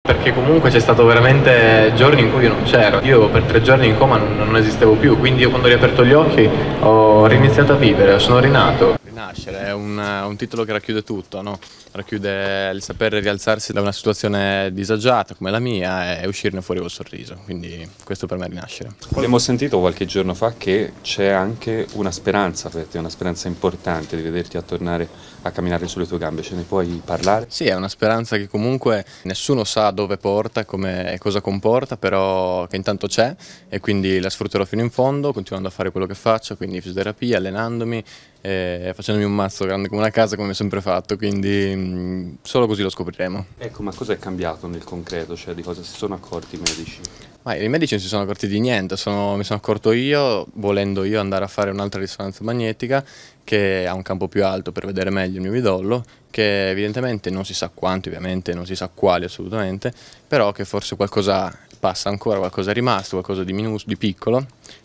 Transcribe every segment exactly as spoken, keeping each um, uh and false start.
Perché comunque c'è stato veramente giorni in cui io non c'ero. Io per tre giorni in coma non, non esistevo più, quindi io quando ho riaperto gli occhi ho riniziato a vivere, sono rinato. Rinascere è un, un titolo che racchiude tutto, no? Racchiude il saper rialzarsi da una situazione disagiata come la mia e uscirne fuori col sorriso, quindi questo per me è rinascere. Abbiamo sentito qualche giorno fa che c'è anche una speranza per te, una speranza importante di vederti a tornare a camminare sulle tue gambe, ce ne puoi parlare? Sì, è una speranza che comunque nessuno sa dove porta come, e cosa comporta, però che intanto c'è e quindi la sfrutterò fino in fondo, continuando a fare quello che faccio, quindi fisioterapia, allenandomi e facendomi un mazzo grande come una casa come ho sempre fatto, quindi mh, solo così lo scopriremo. Ecco, ma cosa è cambiato nel concreto, cioè di cosa si sono accorti i medici? Ma i medici non si sono accorti di niente, sono, mi sono accorto io, volendo io andare a fare un'altra risonanza magnetica che ha un campo più alto per vedere meglio il mio midollo, che evidentemente non si sa quanto, ovviamente non si sa quali assolutamente, però che forse qualcosa passa ancora, qualcosa è rimasto, qualcosa di, minus, di piccolo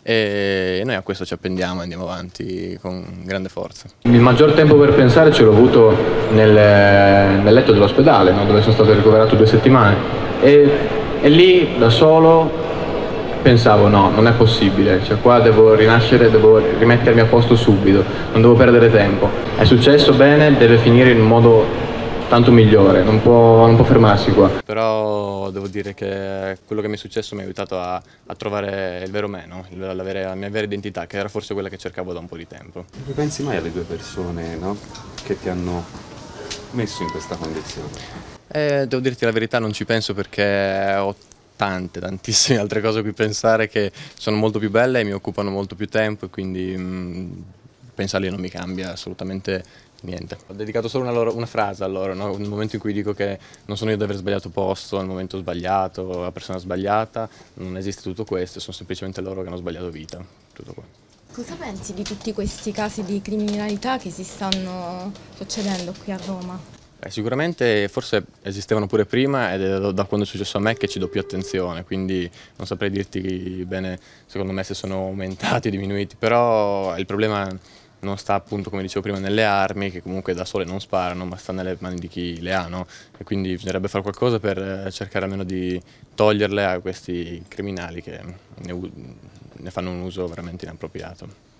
e noi a questo ci appendiamo e andiamo avanti con grande forza. Il maggior tempo per pensare ce l'ho avuto nel, nel letto dell'ospedale, no? Dove sono stato ricoverato due settimane e, e lì da solo pensavo no, non è possibile, cioè qua devo rinascere, devo rimettermi a posto subito, non devo perdere tempo. È successo bene, deve finire in un modo tanto migliore, non può, non può fermarsi qua. Però devo dire che quello che mi è successo mi ha aiutato a, a trovare il vero me, no? la, la, vera, la mia vera identità, che era forse quella che cercavo da un po' di tempo. Non pensi mai alle due persone, no? Che ti hanno messo in questa condizione? Eh, devo dirti la verità, non ci penso perché ho tante, tantissime altre cose a cui pensare che sono molto più belle e mi occupano molto più tempo e quindi mh, pensarli non mi cambia assolutamente niente. Ho dedicato solo una, loro, una frase a loro, no? Nel momento in cui dico che non sono io ad aver sbagliato posto, al momento sbagliato, la persona sbagliata, non esiste tutto questo, sono semplicemente loro che hanno sbagliato vita, tutto qua. Cosa pensi di tutti questi casi di criminalità che si stanno succedendo qui a Roma? Eh, sicuramente forse esistevano pure prima ed è da quando è successo a me che ci do più attenzione, quindi non saprei dirti bene secondo me se sono aumentati o diminuiti, però il problema non sta appunto, come dicevo prima, nelle armi che comunque da sole non sparano, ma sta nelle mani di chi le ha, no? E quindi bisognerebbe fare qualcosa per cercare almeno di toglierle a questi criminali che ne, ne fanno un uso veramente inappropriato.